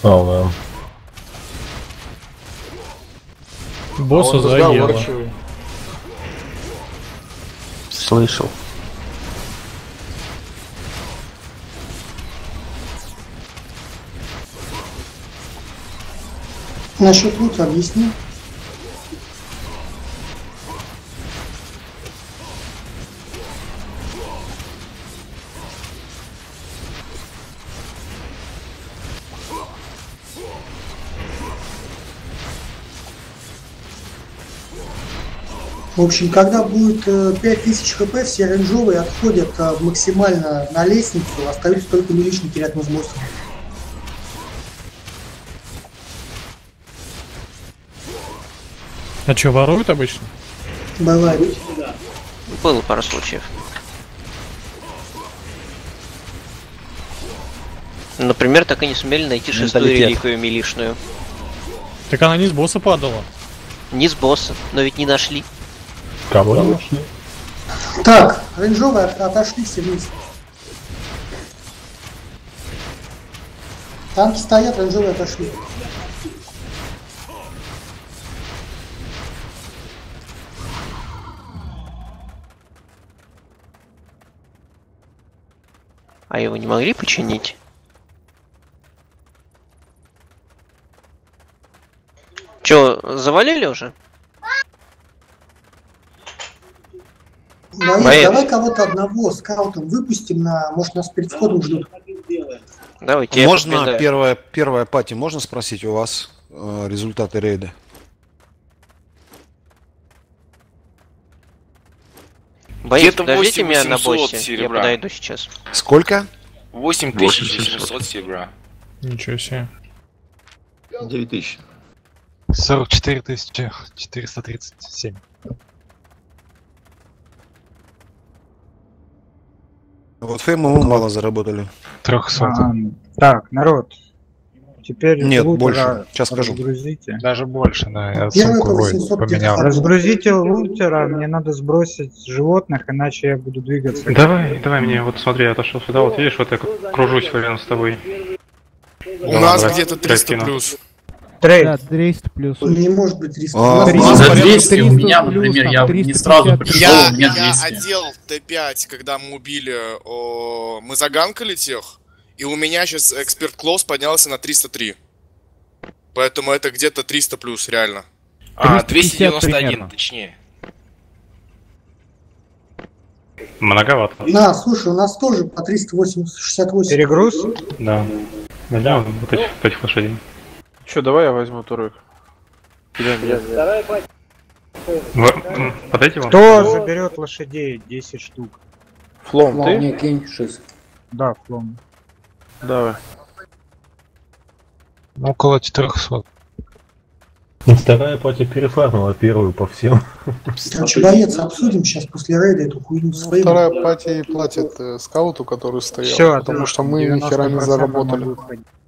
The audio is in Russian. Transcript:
Ага. Босса заело. Слышал. Насчет лута объясни. В общем, когда будет 5000 хп, все рейнджовые отходят максимально на лестницу, остаются только милишники рядом с боссом. А что, воруют обычно? Бывает. Было пару случаев. Например, так и не сумели найти шестую реликвию милишную. Так она не с босса падала. Не с босса, но ведь не нашли. Кого не нашли? Так, рейнджовые отошли все вниз. Танки стоят, рейнджовые отошли. А его не могли починить? Чё, завалили уже? Боец, давай кого-то одного скаутом выпустим на... Может, нас перед входом ждут. Давайте. Можно первая пати, можно спросить у вас результаты рейда? Боец, подождите меня на боссе, серебра. Я подойду сейчас. Сколько? 8700 серебра. Ничего себе. 9000. 44 437. Вот фейму мало заработали. 300. Так, народ. Теперь нет, больше. Сейчас скажу. Разгрузите. Даже больше, да. Я сумку поменял. Разгрузите лутера, мне надо сбросить животных, иначе я буду двигаться. Давай мне, вот смотри, я отошел сюда, вот видишь, вот я кружусь рядом с тобой. У нас где-то 300 плюс. Трейд. Да, 300 плюс. Не может быть 300. За 200 у меня, например, я не сразу пришел, у меня 200. Я одел Т5, когда мы убили, мы заганкали тех, и у меня сейчас эксперт клоус поднялся на 303. Поэтому это где-то 300 плюс, реально. 291, точнее. Многовато. На, слушай, у нас тоже по 368. Перегруз? Да. Да, вот этих лошадей. Че, давай я возьму турок. Подайте вам. Кто заберет лошадей? 10 штук. Флом, ты? Мне кинь 6. Да, флом. Давай. Около 400. Вторая пати перефармила первую по всем. Короче, боец, обсудим сейчас после рейда эту хуйню своим. Вторая пати платит скауту, который стоял, Всё, потому что мы ни хера не заработали.